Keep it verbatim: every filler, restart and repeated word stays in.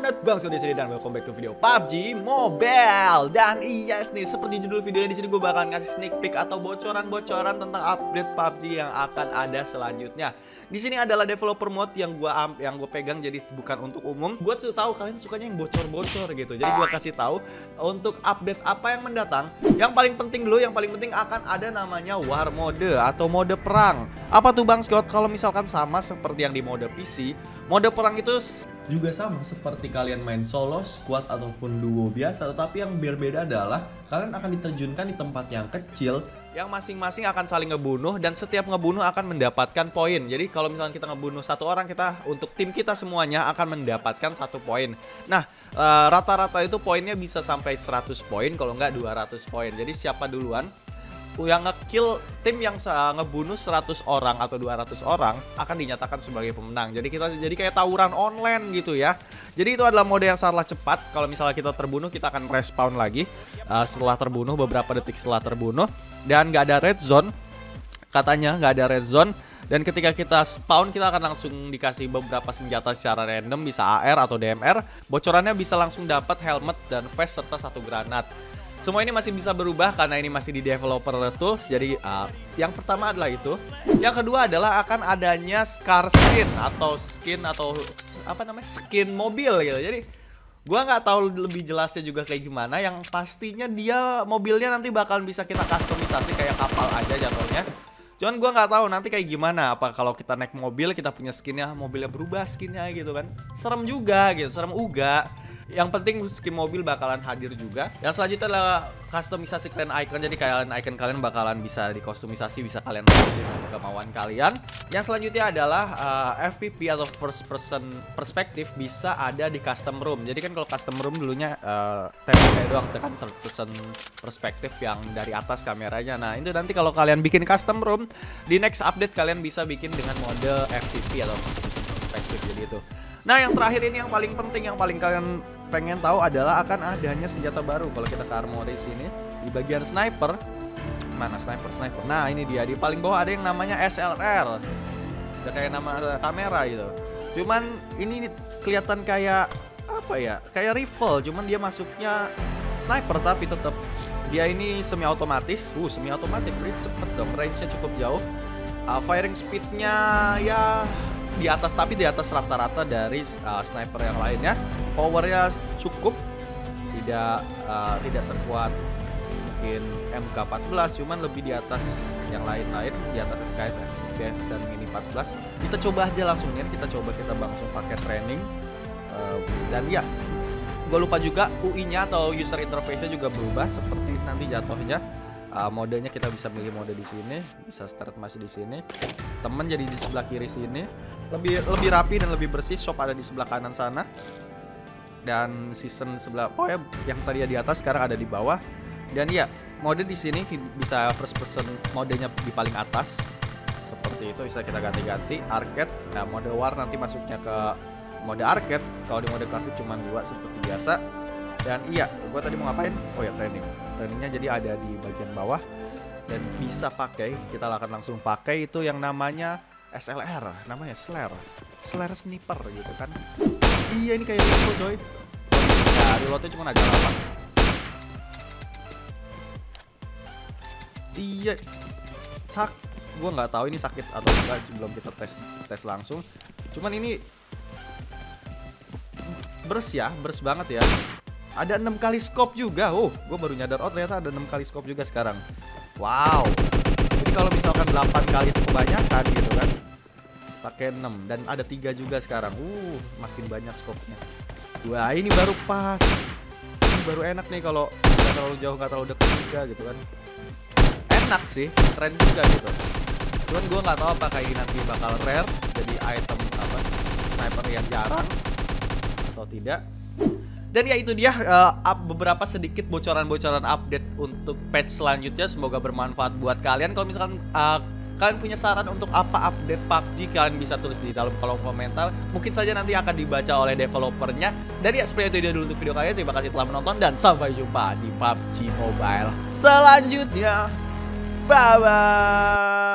banget Bang Sio di sini dan welcome back to video P U B G Mobile. Dan yes nih, seperti judul videonya di sini gue bakalan ngasih sneak peek atau bocoran-bocoran tentang update P U B G yang akan ada selanjutnya. Di sini adalah developer mode yang gue yang gue pegang, jadi bukan untuk umum. Gue tuh tahu kalian sukanya yang bocor-bocor gitu. Jadi gue kasih tahu untuk update apa yang mendatang. Yang paling penting dulu, yang paling penting akan ada namanya war mode atau mode perang. Apa tuh Bang Scott? Kalau misalkan sama seperti yang di mode P C, mode perang itu juga sama seperti kalian main solo, squad, ataupun duo biasa. Tetapi yang berbeda adalah kalian akan diterjunkan di tempat yang kecil yang masing-masing akan saling ngebunuh, dan setiap ngebunuh akan mendapatkan poin. Jadi kalau misalnya kita ngebunuh satu orang, kita untuk tim kita semuanya akan mendapatkan satu poin. Nah, rata-rata itu poinnya bisa sampai seratus poin, kalau nggak dua ratus poin. Jadi siapa duluan yang ngekill tim yang ngebunuh seratus orang atau dua ratus orang akan dinyatakan sebagai pemenang. Jadi kita jadi kayak tawuran online gitu ya. Jadi itu adalah mode yang sangat cepat. Kalau misalnya kita terbunuh, kita akan respawn lagi uh, setelah terbunuh, beberapa detik setelah terbunuh. Dan nggak ada red zone, katanya nggak ada red zone. Dan ketika kita spawn, kita akan langsung dikasih beberapa senjata secara random, bisa A R atau D M R. Bocorannya bisa langsung dapat helmet dan vest serta satu granat. Semua ini masih bisa berubah karena ini masih di developer tools. Jadi uh, yang pertama adalah itu. Yang kedua adalah akan adanya car skin atau skin atau apa namanya skin mobil gitu. Jadi gua nggak tahu lebih jelasnya juga kayak gimana. Yang pastinya dia mobilnya nanti bakalan bisa kita customisasi kayak kapal aja jatuhnya. Cuman gua nggak tahu nanti kayak gimana. Apa kalau kita naik mobil kita punya skinnya, mobilnya berubah skinnya gitu kan? Serem juga gitu, serem uga. Yang penting skin mobil bakalan hadir juga. Yang selanjutnya adalah customisasi clan icon. Jadi kalian icon kalian bakalan bisa dikostumisasi, bisa kalian pakai dengan kemauan kalian. Yang selanjutnya adalah uh, F P V atau first person perspective bisa ada di custom room. Jadi kan kalau custom room dulunya uh, tembaknya doang, tekan third person perspective yang dari atas kameranya. Nah itu nanti kalau kalian bikin custom room di next update, kalian bisa bikin dengan mode F P V atau first person perspective. Jadi itu. Nah yang terakhir ini yang paling penting, yang paling kalian pengen tahu adalah akan adanya senjata baru. Kalau kita ke armory sini di bagian sniper, mana sniper sniper. Nah ini dia, di paling bawah ada yang namanya S L R. Udah kayak nama kamera gitu. Cuman ini kelihatan kayak apa ya? Kayak rifle, cuman dia masuknya sniper tapi tetap dia ini semi otomatis. Uh semi otomatis, berarti cepet dong. Range-nya cukup jauh. Uh, firing speed-nya ya di atas, tapi di atas rata-rata dari uh, sniper yang lainnya. Powernya cukup, tidak uh, tidak sekuat mungkin M K empat belas, cuman lebih di atas yang lain-lain, di atas S K S, F P S dan Mini empat belas. Kita coba aja langsung ya, kita coba kita langsung pakai training. Uh, dan ya, gue lupa juga U I-nya atau user interface-nya juga berubah seperti nanti jatuhnya. Uh, modenya kita bisa milih mode di sini, bisa start masih di sini. Temen jadi di sebelah kiri sini. Lebih lebih rapi dan lebih bersih. Shop ada di sebelah kanan sana. Dan season sebelah, oh ya, yang tadi di atas sekarang ada di bawah. Dan ya, mode di sini bisa first person, modenya di paling atas. Seperti itu, bisa kita ganti-ganti. Arcade, nah mode war nanti masuknya ke mode arcade. Kalau di mode klasik cuma dua seperti biasa. Dan iya, gue tadi mau ngapain? Oh ya, training. Trainingnya jadi ada di bagian bawah. Dan bisa pakai, kita akan langsung pakai itu yang namanya S L R. Namanya Slare Slare Sniper gitu kan. Iya ini kayak itu coy. Nah reloadnya cuma agak lama. Iya. Sak, gue nggak tahu ini sakit atau enggak, belum kita tes tes langsung. Cuman ini burst ya, burst banget ya. Ada enam kali scope juga. Oh, gue baru nyadar, oh ternyata ada enam kali scope juga sekarang. Wow. Jadi kalau misalkan delapan kali itu kebanyakan gitu kan, pakai enam, dan ada tiga juga sekarang. Uh, makin banyak scope-nya. Wah, ini baru pas. Ini baru enak nih kalau nggak terlalu jauh, nggak terlalu dekat juga gitu kan. Enak sih, keren juga gitu. Cuman gue nggak tahu apakah ini nanti bakal rare, jadi item apa sniper yang jarang atau tidak. Dan ya itu dia uh, beberapa sedikit bocoran-bocoran update untuk patch selanjutnya. Semoga bermanfaat buat kalian. Kalau misalkan uh, kalian punya saran untuk apa update P U B G, kalian bisa tulis di dalam kolom komentar. Mungkin saja nanti akan dibaca oleh developernya. Dan ya seperti itu dia dulu untuk video kalian. Terima kasih telah menonton dan sampai jumpa di P U B G Mobile selanjutnya. Bye bye.